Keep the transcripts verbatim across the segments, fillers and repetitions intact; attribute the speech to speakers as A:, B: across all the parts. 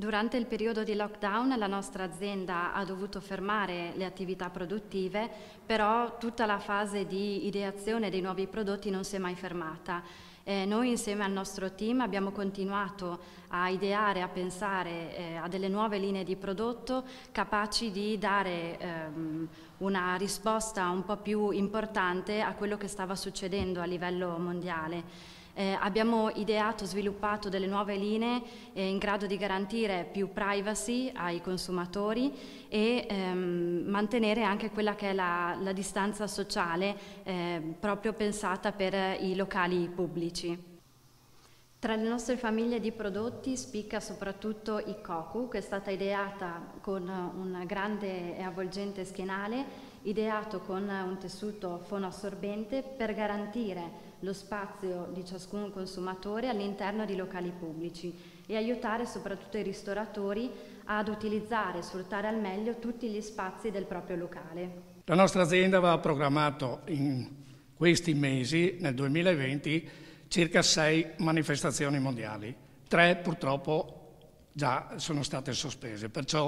A: Durante il periodo di lockdown la nostra azienda ha dovuto fermare le attività produttive, però tutta la fase di ideazione dei nuovi prodotti non si è mai fermata. Eh, noi insieme al nostro team abbiamo continuato a ideare, a pensare eh, a delle nuove linee di prodotto capaci di dare ehm, una risposta un po' più importante a quello che stava succedendo a livello mondiale. Eh, abbiamo ideato, sviluppato delle nuove linee eh, in grado di garantire più privacy ai consumatori e ehm, mantenere anche quella che è la, la distanza sociale eh, proprio pensata per i locali pubblici. Tra le nostre famiglie di prodotti spicca soprattutto i Koku, che è stata ideata con un grande e avvolgente schienale, ideato con un tessuto fonoassorbente per garantire lo spazio di ciascun consumatore all'interno di locali pubblici e aiutare soprattutto i ristoratori ad utilizzare e sfruttare al meglio tutti gli spazi del proprio locale.
B: La nostra azienda aveva programmato in questi mesi, nel duemilaventi, circa sei manifestazioni mondiali. Tre purtroppo già sono state sospese, perciò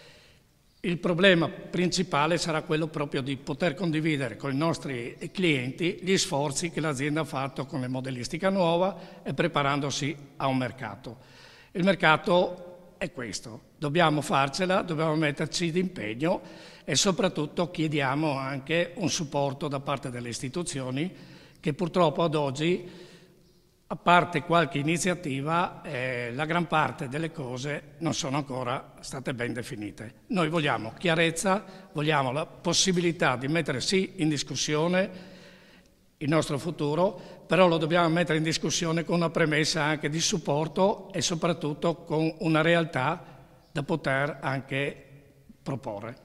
B: il problema principale sarà quello proprio di poter condividere con i nostri clienti gli sforzi che l'azienda ha fatto con la modellistica nuova e preparandosi a un mercato. Il mercato è questo, dobbiamo farcela, dobbiamo metterci d'impegno e soprattutto chiediamo anche un supporto da parte delle istituzioni che purtroppo ad oggi, a parte qualche iniziativa, eh, la gran parte delle cose non sono ancora state ben definite. Noi vogliamo chiarezza, vogliamo la possibilità di mettere sì in discussione il nostro futuro, però lo dobbiamo mettere in discussione con una premessa anche di supporto e soprattutto con una realtà da poter anche proporre.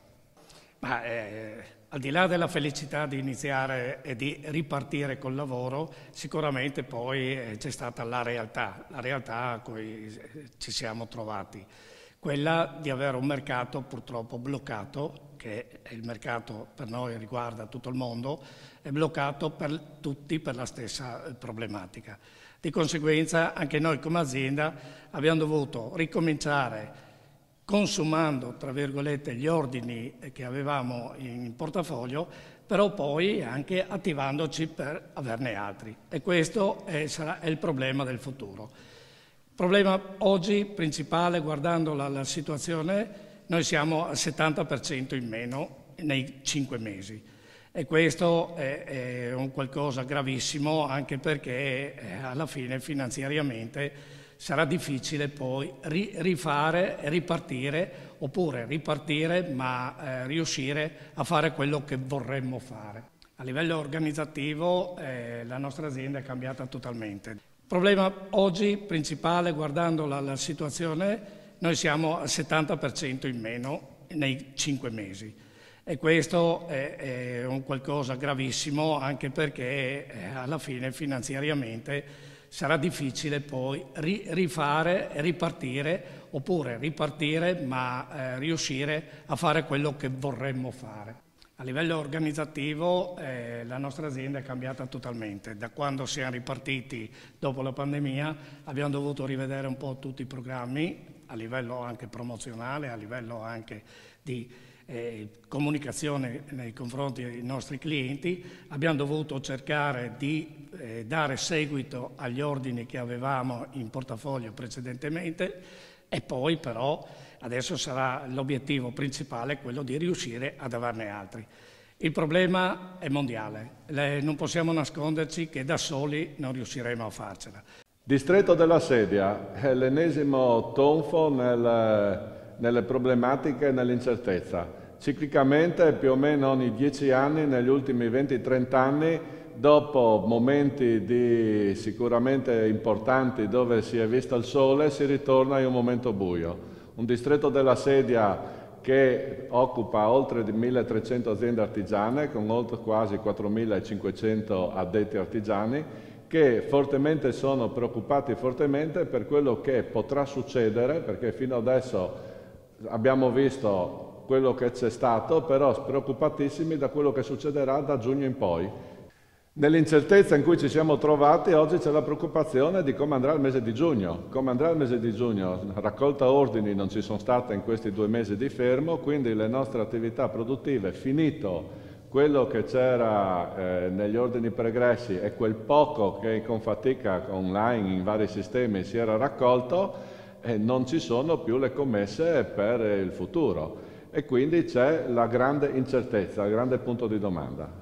B: Ma, eh, al di là della felicità di iniziare e di ripartire col lavoro, sicuramente poi eh, c'è stata la realtà, la realtà a cui ci siamo trovati, quella di avere un mercato purtroppo bloccato, che è il mercato per noi riguarda tutto il mondo, è bloccato per tutti per la stessa problematica. Di conseguenza anche noi come azienda abbiamo dovuto ricominciare consumando, tra virgolette, gli ordini che avevamo in portafoglio, però poi anche attivandoci per averne altri. E questo è, sarà, è il problema del futuro. Il problema oggi principale, guardando la, la situazione, noi siamo al settanta per cento in meno nei cinque mesi. E questo è, è un qualcosa gravissimo, anche perché eh, alla fine finanziariamente sarà difficile poi ri rifare e ripartire, oppure ripartire ma eh, riuscire a fare quello che vorremmo fare. A livello organizzativo eh, la nostra azienda è cambiata totalmente. Il problema oggi principale, guardando la, la situazione, noi siamo al settanta per cento in meno nei cinque mesi. E questo è, è un qualcosa gravissimo, anche perché eh, alla fine finanziariamente sarà difficile poi ri rifare e ripartire, oppure ripartire ma eh, riuscire a fare quello che vorremmo fare. A livello organizzativo eh, la nostra azienda è cambiata totalmente. Da quando siamo ripartiti dopo la pandemia abbiamo dovuto rivedere un po' tutti i programmi, a livello anche promozionale, a livello anche di Eh, comunicazione nei confronti dei nostri clienti. Abbiamo dovuto cercare di eh, dare seguito agli ordini che avevamo in portafoglio precedentemente e poi però adesso sarà l'obiettivo principale quello di riuscire ad averne altri. Il problema è mondiale, Le, non possiamo nasconderci che da soli non riusciremo a farcela.
C: Distretto della Sedia è l'ennesimo tonfo nel nelle problematiche e nell'incertezza. Ciclicamente, più o meno ogni dieci anni, negli ultimi venti trenta anni, dopo momenti di sicuramente importanti dove si è visto il sole, si ritorna in un momento buio. Un distretto della Sedia che occupa oltre milletrecento aziende artigiane, con oltre quasi quattromilacinquecento addetti artigiani, che fortemente sono preoccupati fortemente per quello che potrà succedere, perché fino adesso abbiamo visto quello che c'è stato, però preoccupatissimi da quello che succederà da giugno in poi. Nell'incertezza in cui ci siamo trovati, oggi c'è la preoccupazione di come andrà il mese di giugno. Come andrà il mese di giugno? Raccolta ordini non ci sono state in questi due mesi di fermo, quindi le nostre attività produttive, finito quello che c'era eh, negli ordini pregressi e quel poco che con fatica online in vari sistemi si era raccolto, eh, non ci sono più le commesse per il futuro. E quindi c'è la grande incertezza, il grande punto di domanda.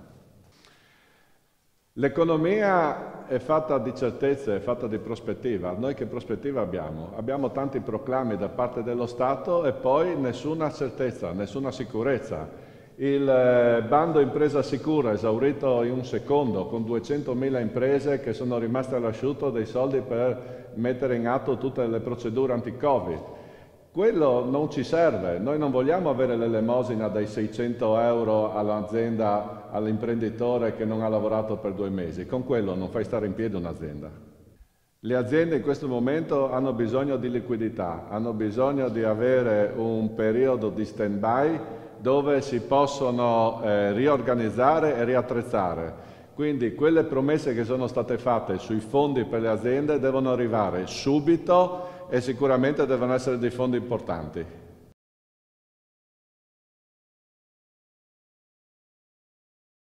C: L'economia è fatta di certezze, è fatta di prospettiva. Noi che prospettiva abbiamo? Abbiamo tanti proclami da parte dello Stato e poi nessuna certezza, nessuna sicurezza. Il bando impresa sicura esaurito in un secondo con duecentomila imprese che sono rimaste all'asciutto dei soldi per mettere in atto tutte le procedure anti-Covid. Quello non ci serve, noi non vogliamo avere l'elemosina dai seicento euro all'azienda, all'imprenditore che non ha lavorato per due mesi, con quello non fai stare in piedi un'azienda. Le aziende in questo momento hanno bisogno di liquidità, hanno bisogno di avere un periodo di stand-by dove si possono eh, riorganizzare e riattrezzare. Quindi quelle promesse che sono state fatte sui fondi per le aziende devono arrivare subito e sicuramente devono essere dei fondi importanti.